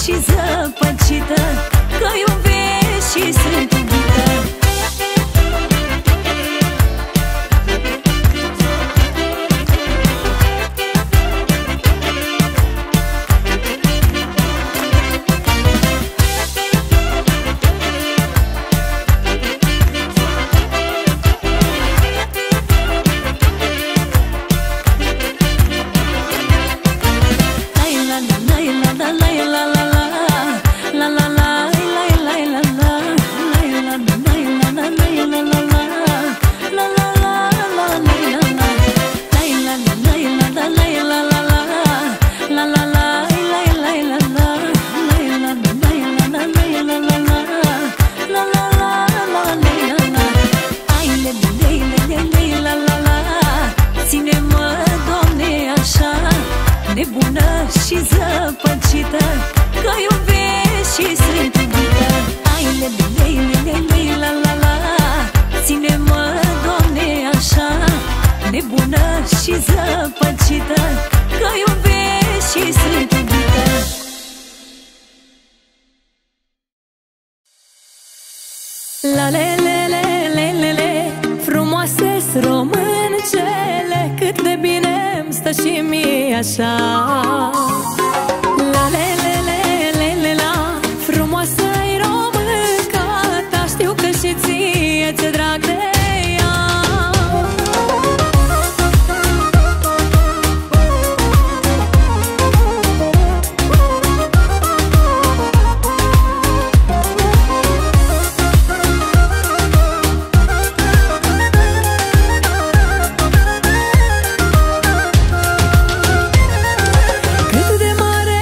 și zăpăcită, că iubesc și sunt iubită. Nebună și zăpăcită, că iubesc și sunt iubită. Ai lei, la la la, ține-mă, Doamne, așa. Nebună și zăpăcită, că iubesc și sunt iubită. La le le le le le le, frumoase-s româncele, cât de bine îmi stă și mie așa. La le le le le le la, frumoasă-i românca ta, știu că și ție ți-e drag de ea. Cât de mare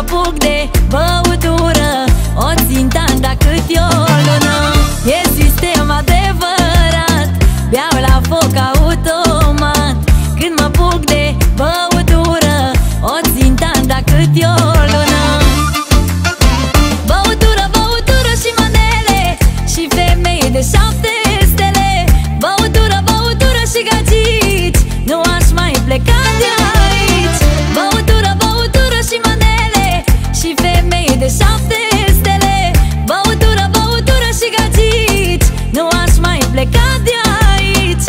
apuc de băutură, o țin tan da cât e o lună. E sistem adevărat, beau la foc automat. Când mă apuc de băutură, o țin tan da cât e o lună. Băutură, băutură și manele, și femei de 7 stele. Băutură, băutură și gagici, nu aș mai pleca de aici. Băutură, băutură și manele, și femei de 7 stele. Băutură, băutură și gagici, nu aș mai pleca de aici.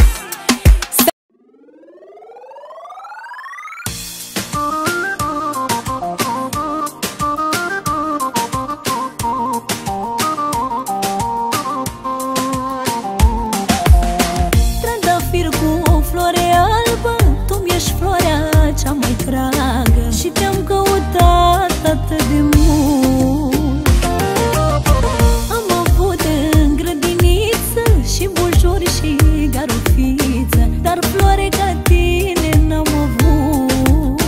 Trandafir cu floare albă, tu mi-ești floarea cea mai dragă și te-am căutat atât de mult. Am avut în grădiniță și buljuri și garofiță, dar floare ca tine n-am avut.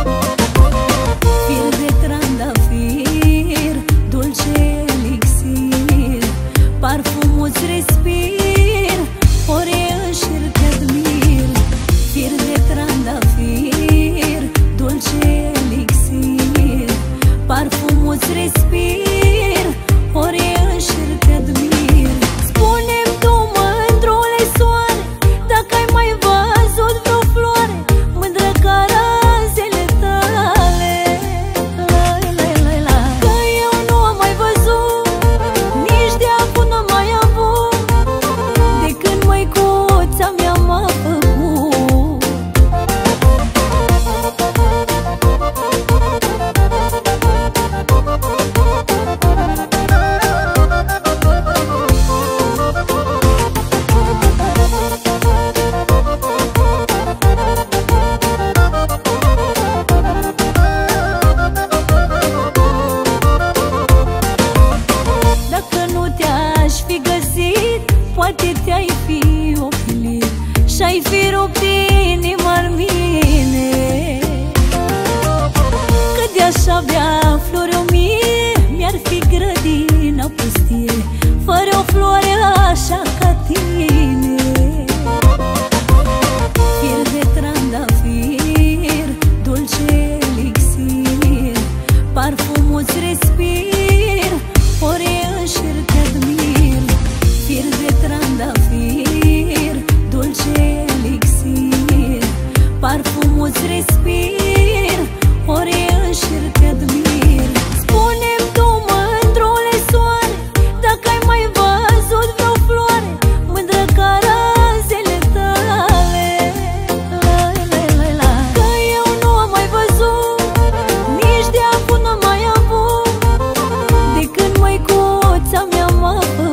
Fir de trandafir, dulce elixir, parfumul-ți respir, ori înșir te admir. Fir de trandafir, dulce elixir, parfumul-ți respir, ori înșir te admir. Spune-mi tu, mândrule soare, dacă ai mai văzut vreo floare mândră ca razele tale. Că eu nu am mai văzut, nici de acum n-am mai avut, de când măicuța mea m-a făcut. Dacă nu te-aș fi găsit, poate te-ai fi ofilit și-ai fi rupt inima-n mine. Că de-aș avea flori 1000, mi-ar fi grădina pustie, fără o floare așa ca tine. Fir de trandafir, dulce elixir, parfumul-ți respir, ori înșir te admir. Fir de trandafir, dulce elixir, parfumul-ți respir, ori înșir te admir. Spune-mi tu, mândrule soare, dacă ai mai văzut vreo floare mândră ca razele tale. Că eu nu am mai văzut, nici de acum n-am mai avut, de când măicuța mea m-a făcut.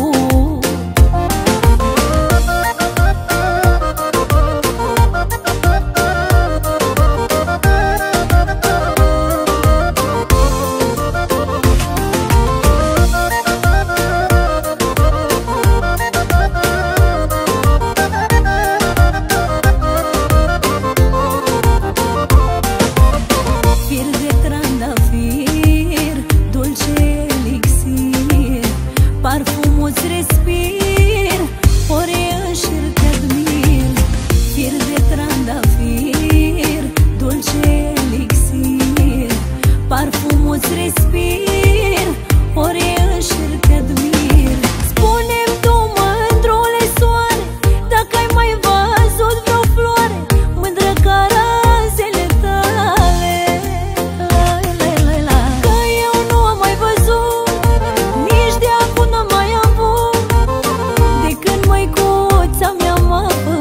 Fir de trandafir, dulce elixir, parfumul-ți respir, ori înșir te admir. Fir de trandafir, dulce elixir, parfumul-ți respir, ori înșir te admir. Spune-mi tu, mândrule soare, dacă ai mai văzut vreo floare mândră ca razele tale. Că eu nu am mai văzut, nici de acum n-am mai avut, de când măicuța mea m-a făcut.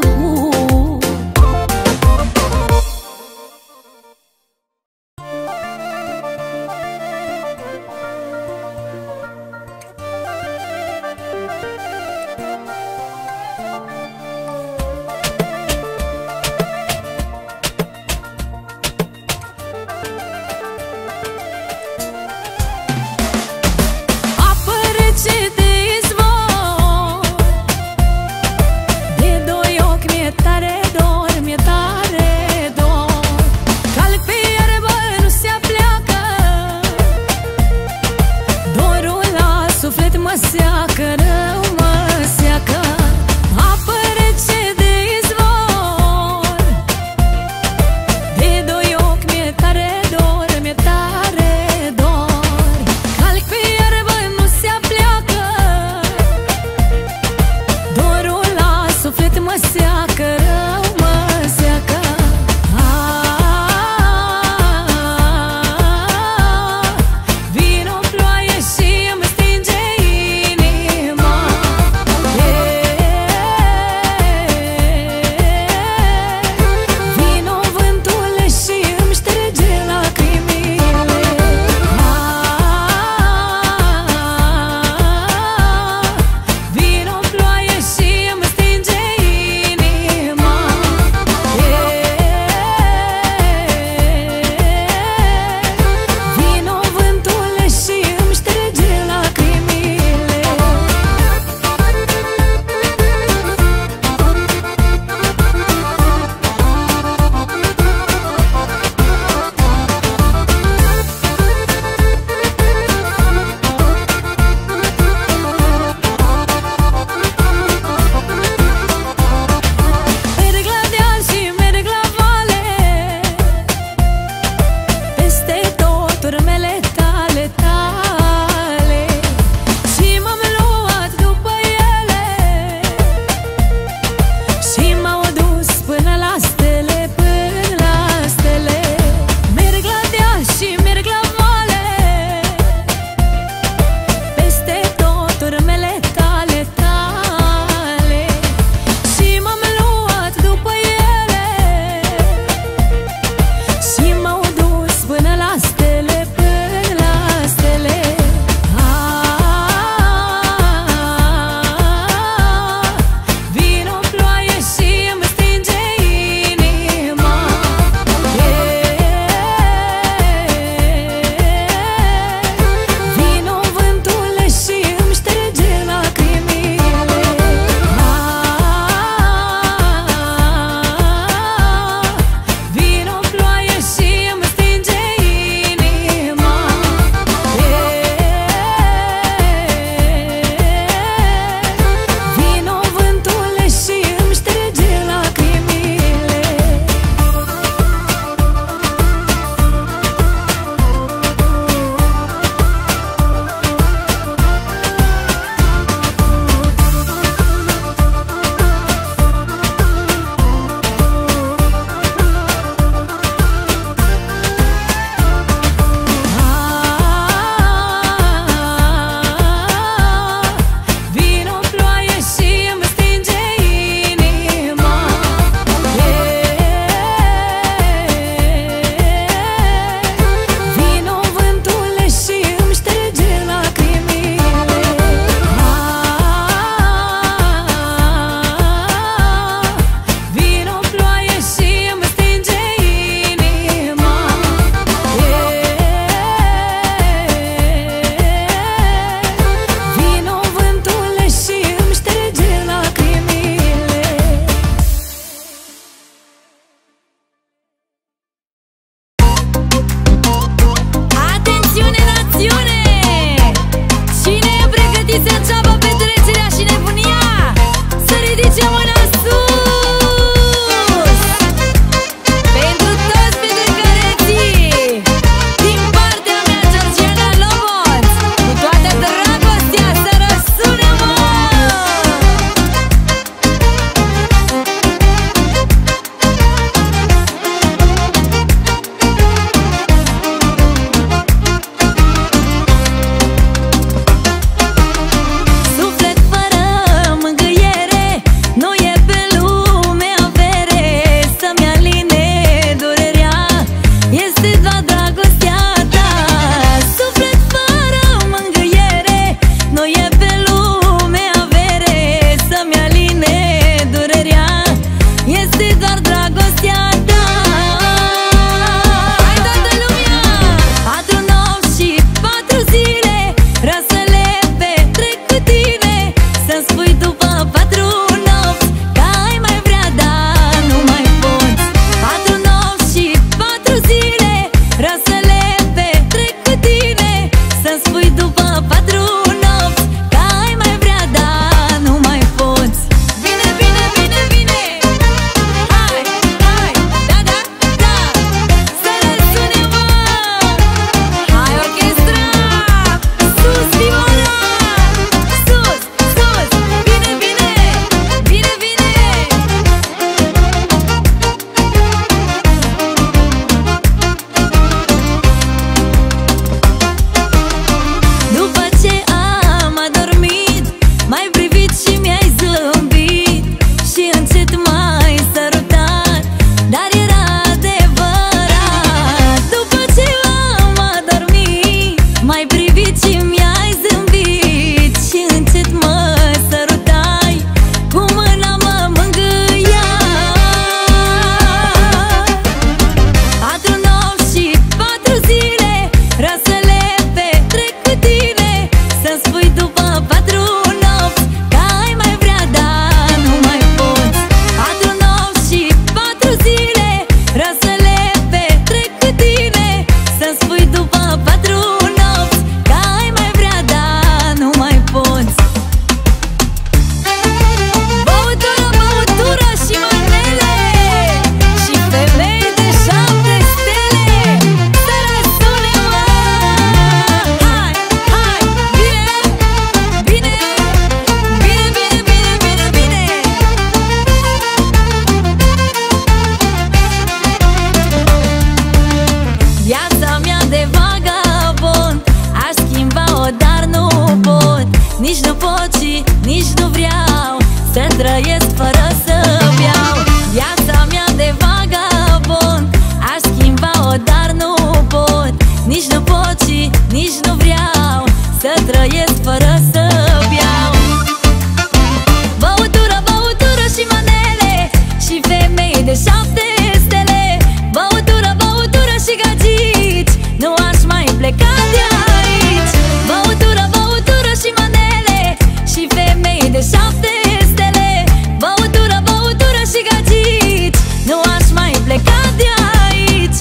pot și nici nu vreau să trăiesc fără să beau. Băutură, băutură și manele și femei de 7 stele. Băutură, băutură și gagici, nu aș mai pleca de aici. Băutură, băutură și manele și femei de 7 stele. Băutură, băutură și gagici, nu aș mai pleca de aici.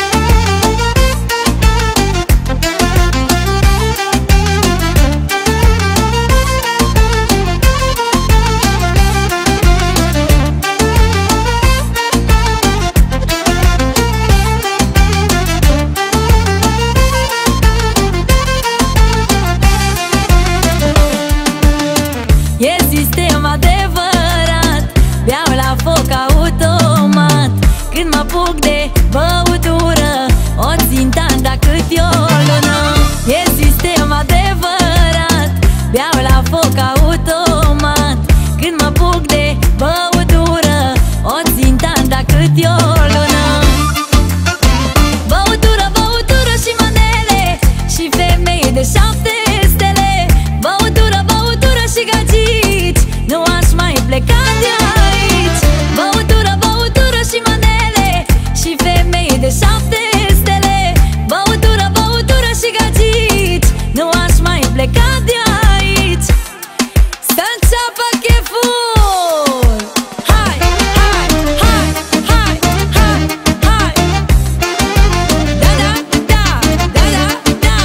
E sistem adevărat, beau la foc automat. Când mă apuc de băutură, o țin tanda cât e o lună. E sistem adevărat, beau la foc automat. Când mă apuc de băutură, o țin tanda cât e o lună. Băutură, băutură și manele și femei de 7 stele. Băutură, băutură și gagici, nu aș mai pleca de aici. Băutură, băutură și manele și femei de 7 stele. Băutură, băutură și gagici, nu aș mai pleca de aici. Să înceapă cheful! Hai, hai, hai, hai, hai, hai! Da, da, da, da, da, da!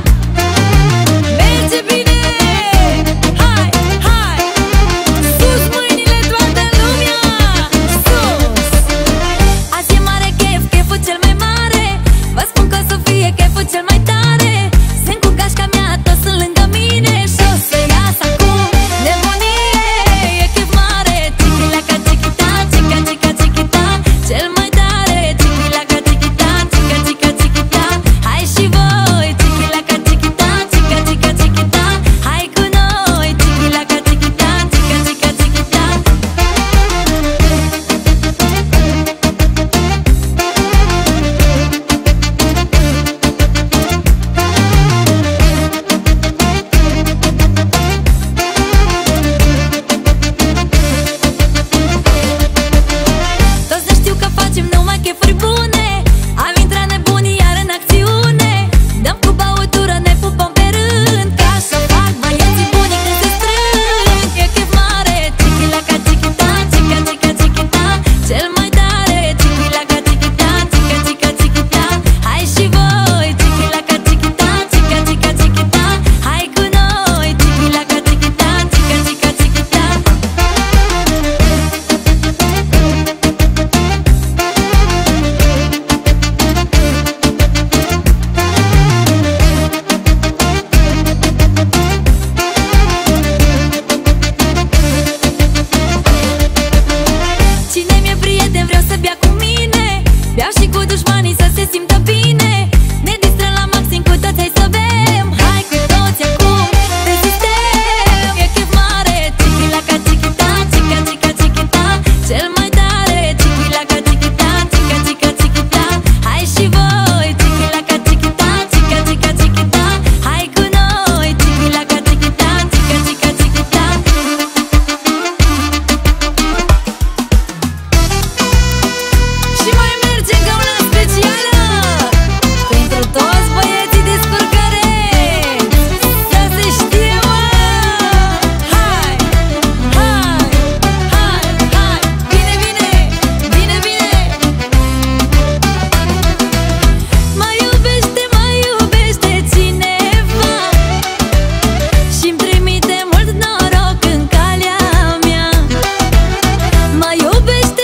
Merge bine! Hai, hai! Sus mâinile toată lumea! Sus! Azi e mare chef, cheful cel mai mare. Vă spun că o să fie cheful cel mai tare. Sunt cu gașca mea, toți sunt lângă mine și o să iasă acum nebunie. E chef mare, chichi-laca, chichi-ta, chica-chica, chichi-ta. Cel mai tare, chichi-laca, chichi-ta, chica-chica, chichi-ta. Hai și voi, chichi-laca, chichi-ta, chica-chica, chichi-ta. Hai cu noi, chichi-laca, chichi-ta, chica-chica, chichi-ta. Toți ne știu că facem numai chefuri bune. Am intrat nebunii iar în acțiune. Dăm cu băutură, ne pupăm pe rând. Ca așa fac băieții buni când se strâng. E chef mare, chichi-laca, chichi-ta, chica-chica, chichi-ta. Cel mai tare, chichi-laca, chichi-ta, chica-chica, chichi-ta. Hai și voi, chichi-laca, chichi-ta, chica-chica, chichi-ta. Hai cu noi, chichi-laca, chichi-ta, chica-chica, chichi-ta. Cine mi-e prieten vreau să bea cu mine. Beau și cu dușmanii să se simtă bine. Ne distrăm la maxim cu toți, hai să bem. Hai cu toți acum pe sistem. E chef mare, chichi-laca, chichi-ta, chica-chica, chichi-ta. Cel mai tare, chichi-laca, chichi-ta, chica-chica, chichi-ta. Hai și voi, chichi-laca, chichi-ta, chica-chica, chichi-ta. Hai cu noi, chichi-laca, chichi-ta, chica-chica, chichi-ta. Și mai merge încă una specială pentru toți băieții descurcăreți. Să se știe, mă! Hai, hai, hai, hai! Bine, bine, bine, bine! Mă iubește cineva și-mi trimite mult noroc în calea mea. Mă iubește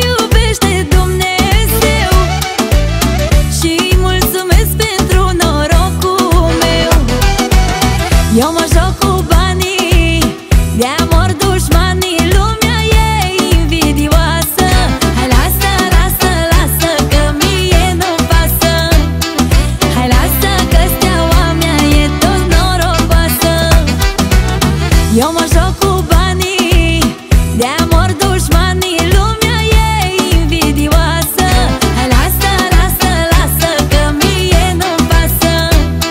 Dumnezeu și-i mulțumesc pentru norocul meu. Eu mă joc cu banii, de-amor dușmanii, lumea e invidioasă. Hai lasă, lasă, lasă că mie nu-mi pasă. Hai lasă că steaua mea e tot norocoasă. Eu mă joc cu banii, de-amor dușmanii, lumea e invidioasă. Hai lasă, lasă, lasă că mie nu-mi pasă.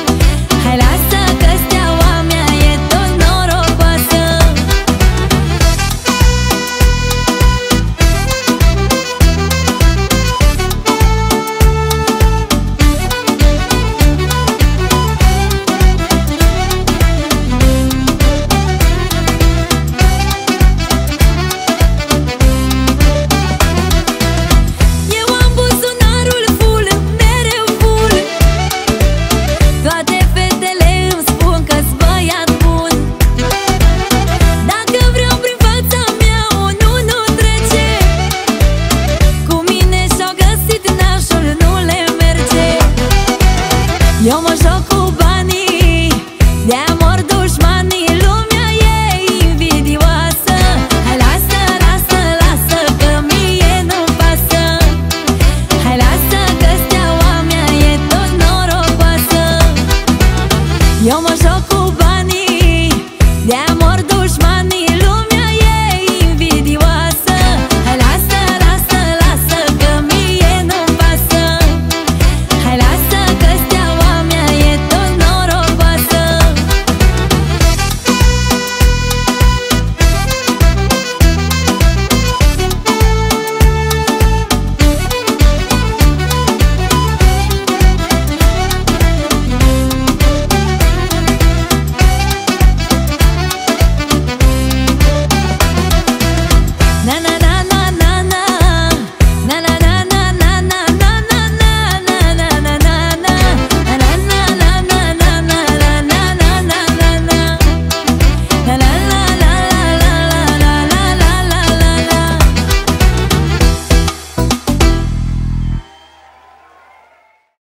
Eu mă joc cu